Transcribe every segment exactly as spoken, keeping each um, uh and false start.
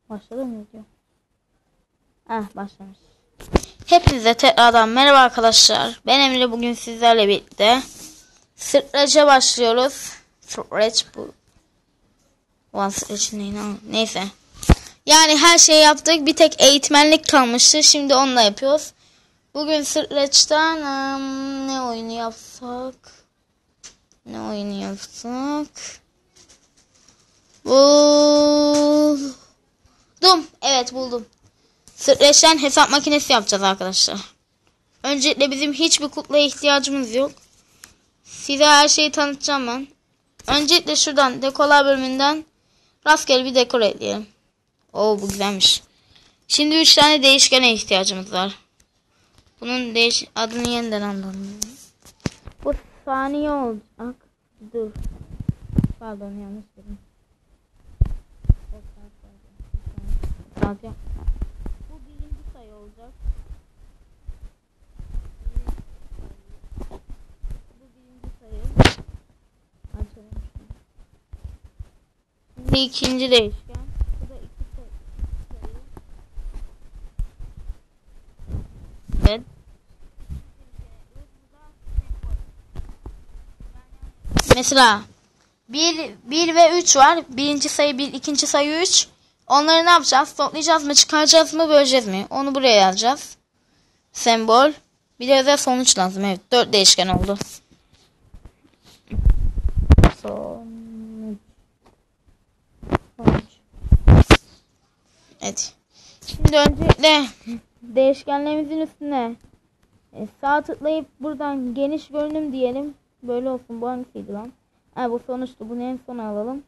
Başladı mı diyor? Ah, başlamış. Hepinize tekrardan merhaba arkadaşlar. Ben Emre, bugün sizlerle birlikte Scratch'e başlıyoruz. Scratch bu. Ulan Scratch'in neyini, neyse. Yani her şeyi yaptık. Bir tek eğitmenlik kalmıştı. Şimdi onunla yapıyoruz. Bugün Scratch'ten um, ne oyunu yapsak? Ne oyunu yapsak? Buldum. Evet, buldum. Scratch'ten hesap makinesi yapacağız arkadaşlar. Öncelikle bizim hiçbir kutlaya ihtiyacımız yok. Size her şeyi tanıtacağım ben. Öncelikle şuradan dekolar bölümünden rastgele bir dekor ekleyelim. Oo, bu güzelmiş. Şimdi üç tane değişkene ihtiyacımız var. Bunun değiş adını yeniden anladım. Bu saniye olacak. Dur. Pardon, yanlış dedim. Bu birinci sayı olacak. Bu birinci sayı. Açalım. Şimdi ikinci değişken. Bu da iki sayı. Evet. Mesela bir, bir ve üç var. Birinci sayı bir, ikinci sayı üç. Onları ne yapacağız? Toplayacağız mı, çıkaracağız mı, böleceğiz mi? Onu buraya yazacağız. Sembol. Bir de özel sonuç lazım. Evet, dört değişken oldu. Sonuç. Sonuç. Evet. Şimdi öncelikle değişkenlerimizin üstüne e, sağ tıklayıp buradan geniş görünüm diyelim. Böyle olsun. Bu hangisiydi lan? Ha, bu sonuçtu. Bunu en sona alalım.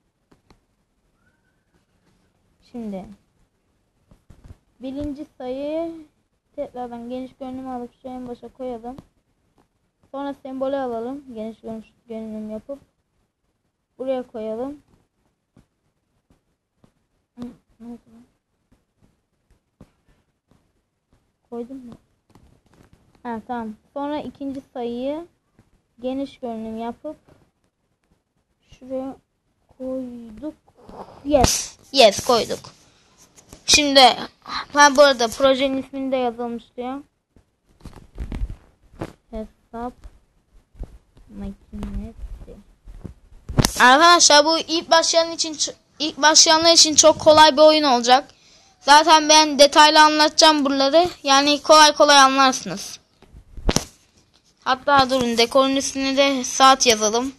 Şimdi birinci sayı tekrardan geniş görünüm alıp şu en başa koyalım. Sonra sembolü alalım. Geniş görünüm yapıp buraya koyalım. Ne oldu? Koydum mu? Ha, tamam. Sonra ikinci sayıyı geniş görünüm yapıp şuraya koyduk. Yes. Yes, koyduk. Şimdi ben bu arada projenin ismini de yazılmış diyor. Hesap makinesi. Arkadaşlar bu ilk başlayan için ilk başlayanlar için çok kolay bir oyun olacak. Zaten ben detaylı anlatacağım buraları. Yani kolay kolay anlarsınız. Hatta durun, dekorun üstüne de saat yazalım.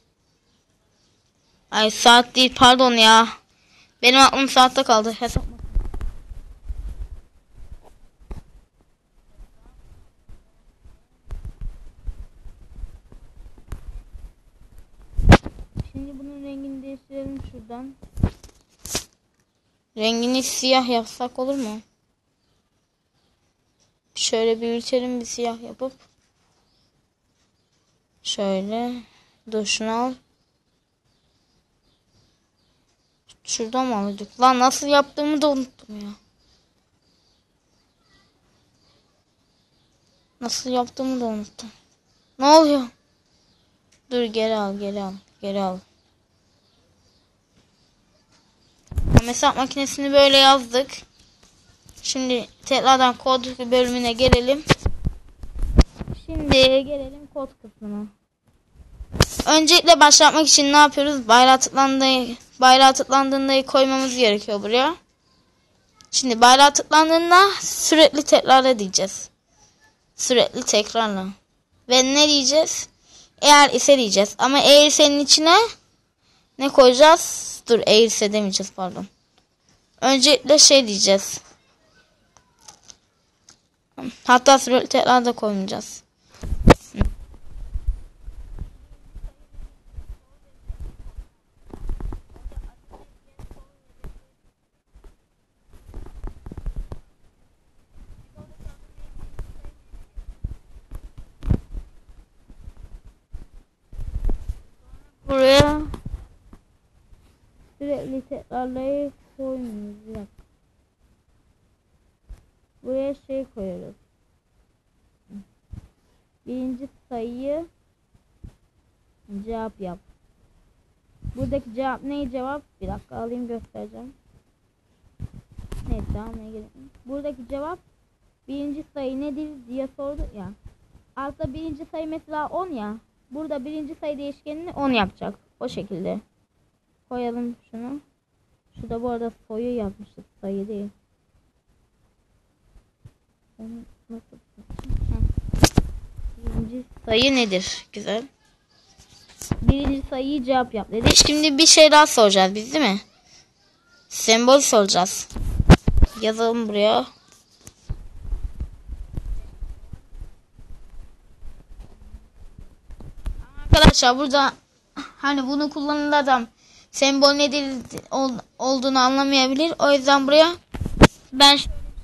Ay, saat değil, pardon ya. Benim aklım saatte kaldı. Hesap. Şimdi bunun rengini değiştirelim şuradan. Rengini siyah yapsak olur mu? Şöyle büyütelim, bir siyah yapıp. Şöyle. Dur, şunu al. Şuradan mı alıyorduk? Lan nasıl yaptığımı da unuttum ya. Nasıl yaptığımı da unuttum. Ne oluyor? Dur, geri al, geri al, geri al. Hesap makinesini böyle yazdık. Şimdi tekrardan kod bölümüne gelelim. Şimdi gelelim kod kısmına. Öncelikle başlatmak için ne yapıyoruz? Bayrağı tıklandığı, bayrağı tıklandığında koymamız gerekiyor buraya. Şimdi bayrağı tıklandığında sürekli tekrarla diyeceğiz. Sürekli tekrarla. Ve ne diyeceğiz? Eğer ise diyeceğiz. Ama eğer senin içine ne koyacağız? Dur, eğer ise demeyeceğiz, pardon. Öncelikle şey diyeceğiz. Hatta sürekli tekrar da koymayacağız. Buraya sürekli tekrarlayıp koymuyoruz. Buraya şey koyuyoruz. Birinci sayıyı cevap yap. Buradaki cevap ne cevap? Bir dakika alayım, göstereceğim. Neyse almaya gerek yok. Buradaki cevap birinci sayı nedir diye sordu ya. Altta birinci sayı mesela on ya. Burada birinci sayı değişkenini on yapacak. O şekilde. Koyalım şunu. Şurada bu arada soyu yazmışız. Sayı değil. Onu nasıl? Birinci sayı nedir? Güzel. Birinci sayıyı cevap yap dedi. Şimdi bir şey daha soracağız biz, değil mi? Sembol soracağız. Yazalım buraya. Arkadaşlar burada hani bunu kullanan adam sembol nedir ol, olduğunu anlamayabilir. O yüzden buraya ben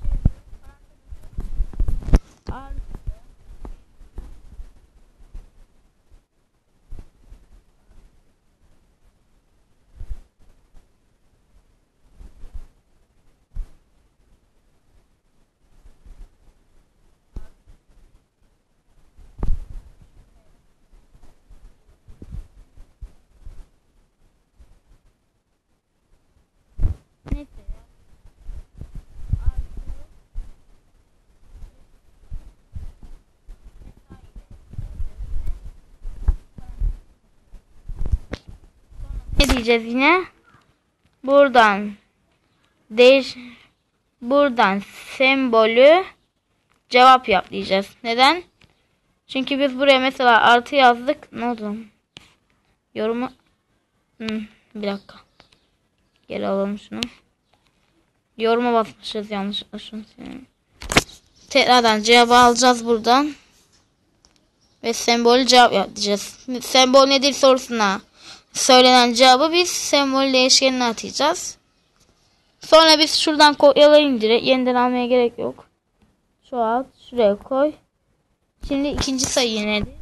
ne diyeceğiz yine? Buradan değiş buradan sembolü cevap yap diyeceğiz. Neden? Çünkü biz buraya mesela artı yazdık. Ne oldu? Yorumu hmm, bir dakika. Geri alalım şunu. Yoruma basmışız yanlışlıkla şunu. Tekrardan cevabı alacağız buradan. Ve sembolü cevap yap diyeceğiz. Sembol nedir sorusuna söylenen cevabı biz sembol değişkenine atacağız. Sonra biz şuradan kopyalayın direkt. Yeniden almaya gerek yok. Şu alt şuraya koy. Şimdi ikinci sayı nedir?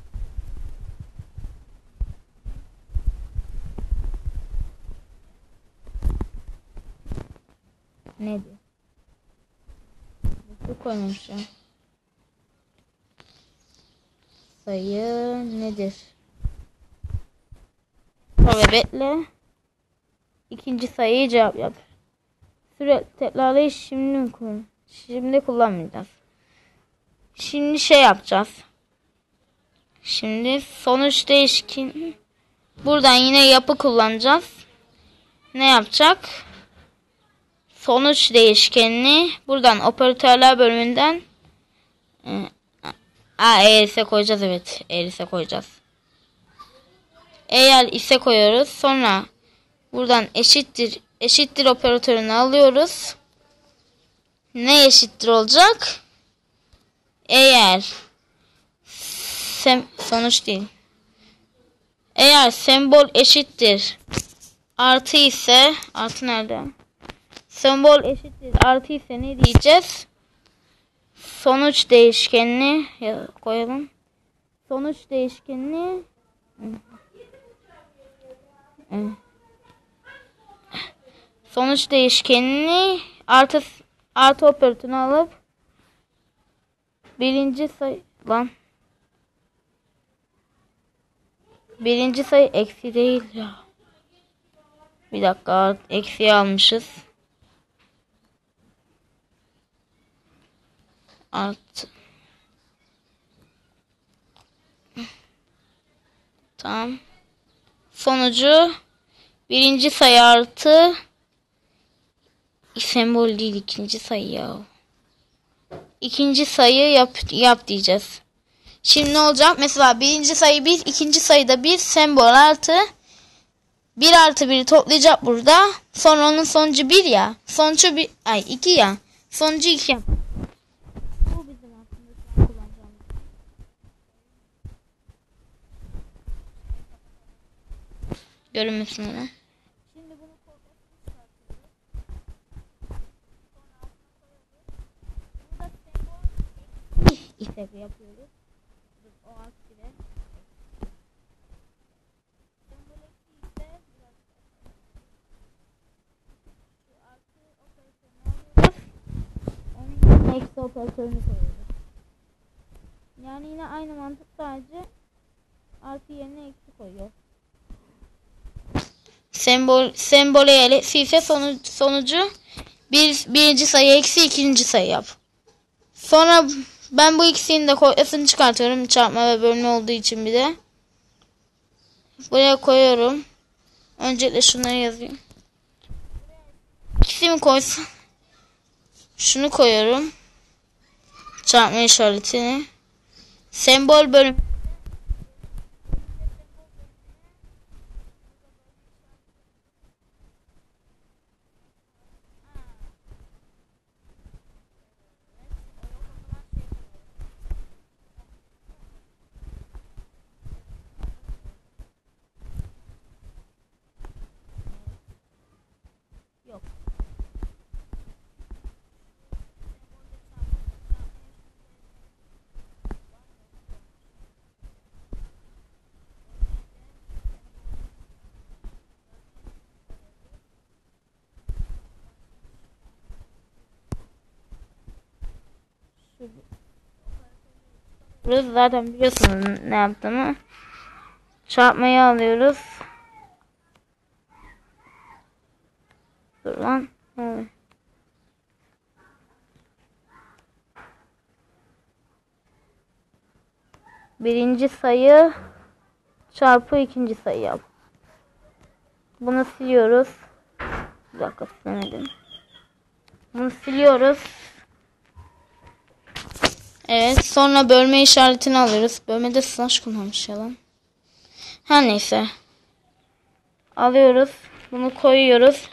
Nedir? Bu koymuşum. Sayı nedir? Sonra bekle. İkinci sayıyı cevap yap. Sürekli tekrarlayış şimdi kullan. Şimdi kullanmayacağız. Şimdi şey yapacağız. Şimdi sonuç değişken. Buradan yine yapı kullanacağız. Ne yapacak? Sonuç değişkenini buradan operatörler bölümünden a eğer koyacağız, evet. Eğer koyacağız. Eğer ise koyuyoruz. Sonra buradan eşittir eşittir operatörünü alıyoruz. Ne eşittir olacak? Eğer sem sonuç değil. Eğer sembol eşittir artı ise artı nerede? Sembol eşittir artı ise ne diyeceğiz? Sonuç değişkenini koyalım. Sonuç değişkenini sonuç değişkenini artı artı operatörünü alıp birinci sayı lan birinci sayı eksi değil ya. Bir dakika, eksiye almışız. Artı. Tamam. Sonucu birinci sayı artı sembol değil, ikinci sayı ya. İkinci sayı yap yap diyeceğiz. Şimdi ne olacak? Mesela birinci sayı bir, ikinci sayıda bir, sembol artı bir artı biri toplayacak burada. Sonra onun sonucu bir ya. Sonucu bir ay iki ya. Sonucu iki yap. Bu bizim aslında kullanacağımız. Görünmesin ona. Şimdi bunu ise yapıyoruz. O alt bile. Eksi operatörünü koyuyoruz. Yani yine aynı mantık, sadece artı yerine eksi koyuyor. Sembol sembole ise sonucu, sonucu Bir, birinci sayı eksi ikinci sayı yap. Sonra ben bu ikisinin de kopyasını çıkartıyorum. Çarpma ve bölme olduğu için bir de. Buraya koyuyorum. Öncelikle şunları yazayım. İkisini koysam. Şunu koyuyorum. Çarpma işaretini. Sembol bölüm. Yok. Burası zaten biliyorsunuz ne yaptığımı. Çarpmayı alıyoruz. Dur lan. Evet. Birinci sayı çarpı ikinci sayı yap. Bunu siliyoruz. Bir dakika silemedim. Bunu siliyoruz. Evet, sonra bölme işaretini alıyoruz. Bölmede slash kullanmış yalan. Her neyse. Alıyoruz. Bunu koyuyoruz.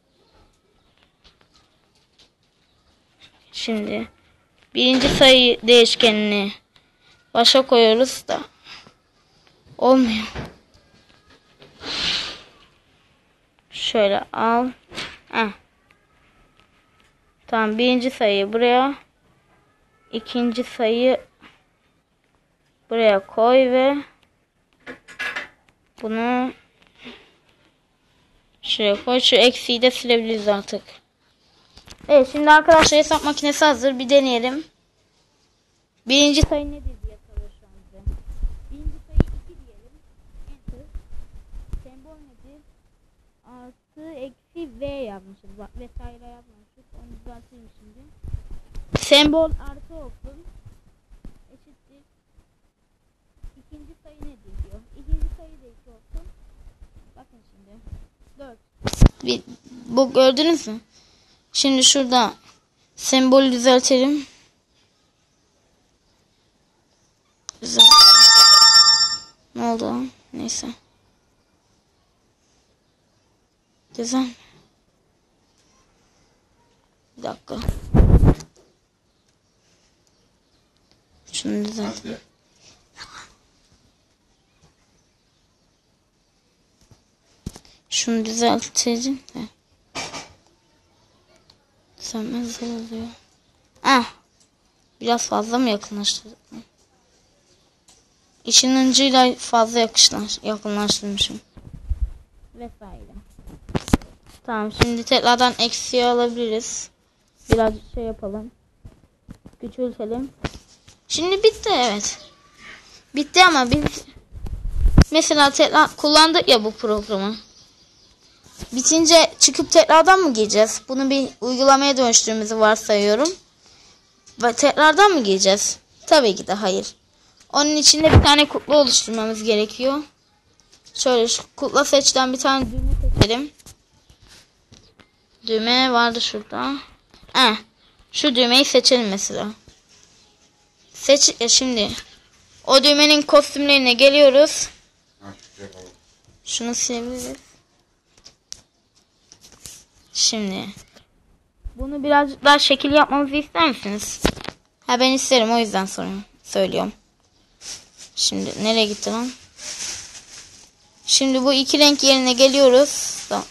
Şimdi birinci sayı değişkenini başa koyuyoruz da olmuyor. Şöyle al. Heh. Tamam, birinci sayıyı buraya, ikinci sayı buraya koy ve bunu şuraya koy. Şu eksiği de silebiliriz artık. Evet, şimdi arkadaşlar hesap makinesi hazır. Bir deneyelim. Birinci sayı nedir diye soruyor şu an bize. Birinci sayı iki diyelim. Enter. Sembol nedir? Artı eksi V yazmışız. Bak, vesaire yazmamışız. Onu düzelteyim şimdi. Sembol artı olsun. Eşittir. İkinci sayı nedir diyor. İkinci sayı da iki olsun. Bakın şimdi. dört. Bir, bu gördünüz mü? Şimdi şurada sembolü düzeltelim. Güzel. Ne oldu lan? Neyse. Güzel. Bir dakika. Şunu düzeltelim. Şunu düzeltelim de. Düzelmez oluyor. Ah. Biraz fazla mı yakınlaştırdım? İşin ucuyla fazla yakınlaştırmışım. Vesaire. Tamam, şimdi tekrardan eksiği alabiliriz. Biraz şey yapalım. Küçültelim. Şimdi bitti, evet. Bitti ama biz mesela tekrar kullandık ya bu programı. Bitince çıkıp tekrardan mı gireceğiz? Bunu bir uygulamaya dönüştürdüğümüzü varsayıyorum. Ve tekrardan mı gireceğiz? Tabii ki de hayır. Onun için de bir tane kukla oluşturmamız gerekiyor. Şöyle şu kukla seçten bir tane düğme seçelim. Düğme vardı şurada. Heh, şu düğmeyi seçelim mesela. Seç e şimdi. O düğmenin kostümlerine geliyoruz. Şunu silebiliriz. Şimdi bunu birazcık daha şekil yapmamızı ister misiniz? Ha, ben isterim, o yüzden soruyorum, söylüyorum. Şimdi nereye gitti lan? Şimdi bu iki renk yerine geliyoruz. Da.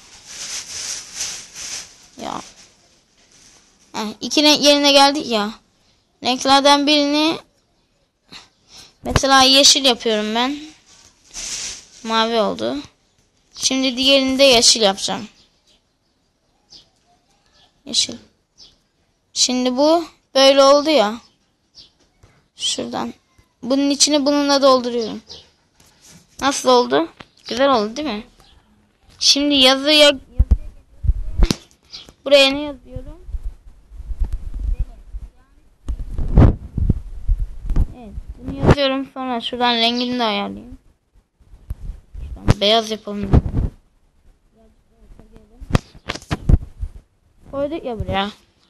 Ya. Heh, iki renk yerine geldik ya. Renklerden birini mesela yeşil yapıyorum ben. Mavi oldu. Şimdi diğerini de yeşil yapacağım. Yeşil. Şimdi bu böyle oldu ya. Şuradan. Bunun içini bununla dolduruyorum. Nasıl oldu? Güzel oldu değil mi? Şimdi yazıya buraya ne yazıyorum? sonra şuradan rengini de ayarlayayım. Şuradan beyaz yapalım. Koyduk ya buraya.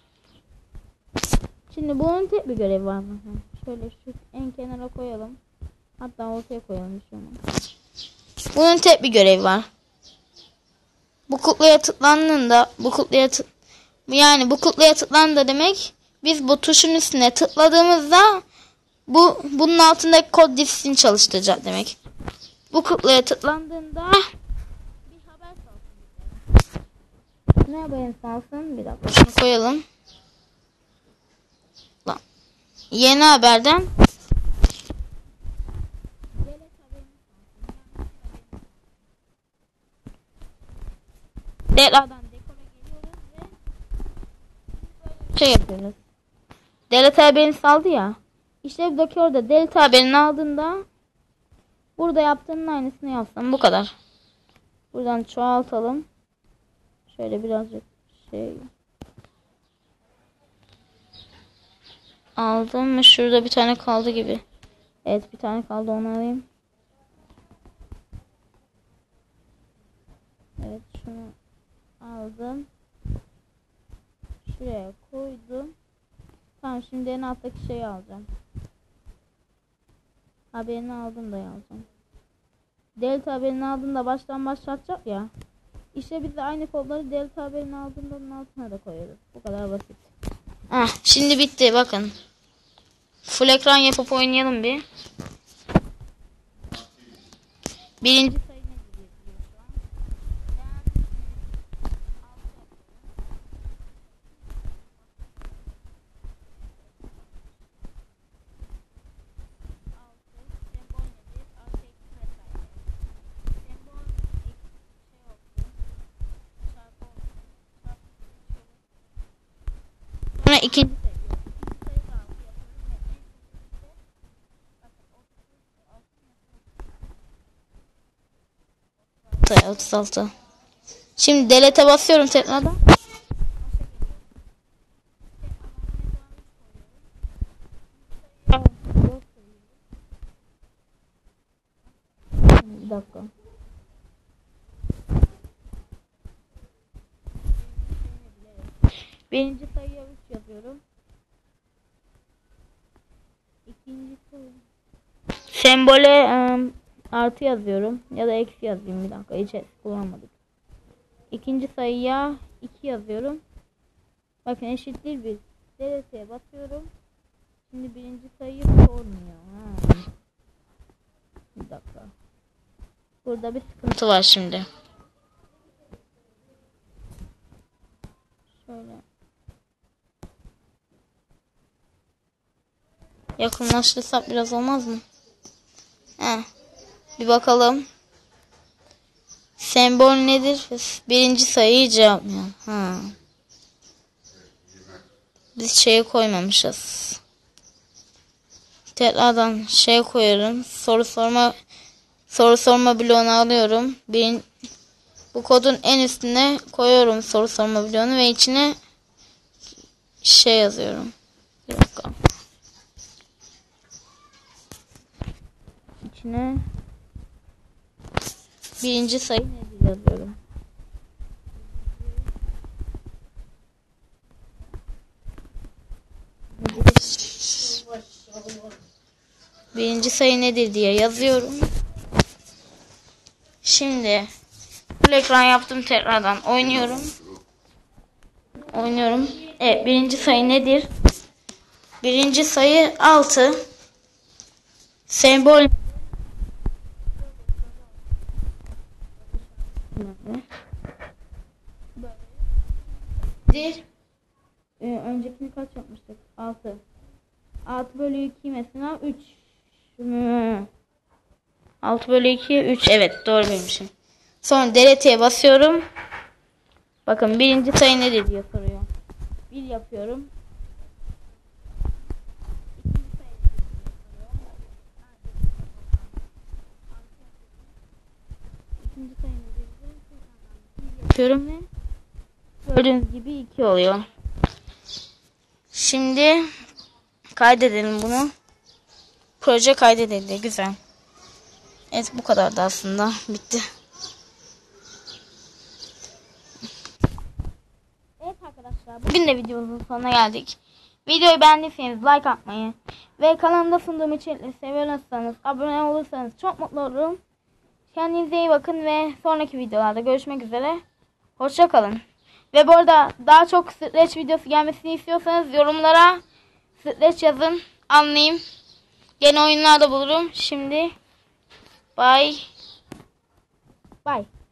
Şimdi bunun tek bir görevi var mı? Şöyle şu en kenara koyalım. Hatta ortaya koyalım şunu. Bunun tek bir görevi var. Bu kutuya tıklandığında bu kutuya tık yani bu kutuya tıklandı demek biz bu tuşun üstüne tıkladığımızda bu bunun altındaki kod dizisini çalıştıracak demek. Bu kutuya tıklandığında bir haber salsın. Ne haber salsın? Bir dakika şunu koyalım. Lan. Yeni haberden Delta'dan dekora geliyoruz ve şey yapıyoruz. Delta haberini saldı ya. İşte buradaki orada Delta haberini aldığında burada yaptığının aynısını yapsam bu kadar. Buradan çoğaltalım. Şöyle birazcık şey aldım mı? Şurada bir tane kaldı gibi. Evet bir tane kaldı, onu alayım. Evet şunu aldım. Şuraya koydum. Tamam şimdi en alttaki şeyi alacağım. Haberini aldım da yazacağım. Delta haberini aldığında baştan başlatacak ya. İşte biz de aynı kodları Delta haberini aldığında onun altına da koyuyoruz. Bu kadar basit. Ah, şimdi bitti bakın. Full ekran yapıp oynayalım bir. Birinci sayı ne diyor şu an? Sonra ikinci sayı otuz altı. Şimdi delete'e basıyorum tekrardan. Bir dakika. Birinci sayıya üç yazıyorum. İkinci sayı. Sembole um, artı yazıyorum. Ya da eksi yazayım bir dakika. Hiç kullanmadık. İkinci sayıya iki yazıyorum. Bakın eşittir bir. Delete'ye basıyorum. Şimdi birinci sayıyı sormuyor. Ha. Bir dakika. Burada bir sıkıntı var şimdi. Şöyle. Yakınlaştırsak biraz olmaz mı? Heh. Bir bakalım. Sembol nedir? Birinci sayıyı cevaplıyor. Ha. Biz şeyi koymamışız. Tekrardan şey koyuyorum. Soru sorma soru sorma bloğunu alıyorum. Bir, bu kodun en üstüne koyuyorum soru sorma bloğunu ve içine şey yazıyorum. Bir dakika. İçine birinci sayı nedir yazıyorum. Birinci sayı nedir diye yazıyorum. Şimdi full ekran yaptım, tekrardan oynuyorum. Oynuyorum. Evet, birinci sayı nedir? Birinci sayı altı. Sembol nedir? Ee, öncekini kaç yapmıştık? altı. altı bölü iki mesela üç. Hmm. altı bölü iki üç. Evet, doğru bilmişim. Sonra delete'ye basıyorum. Bakın birinci sayı nedir diye soruyor. bir yapıyorum. İkinci sayı nedir? Yapıyorum ve gördüğünüz gibi iki oluyor. Şimdi kaydedelim bunu. Proje kaydedildi. Güzel. Evet, bu kadardı aslında. Bitti. Evet arkadaşlar, bugün de videomuzun sonuna geldik. Videoyu beğendiyseniz like atmayı ve kanalımda sunduğum içerikleri seviyorsanız abone olursanız çok mutlu olurum. Kendinize iyi bakın ve sonraki videolarda görüşmek üzere. Hoşça kalın. Ve bu arada daha çok Stretch videosu gelmesini istiyorsanız yorumlara Stretch yazın, anlayayım. Yeni oyunlarda bulurum. Şimdi bye. Bye.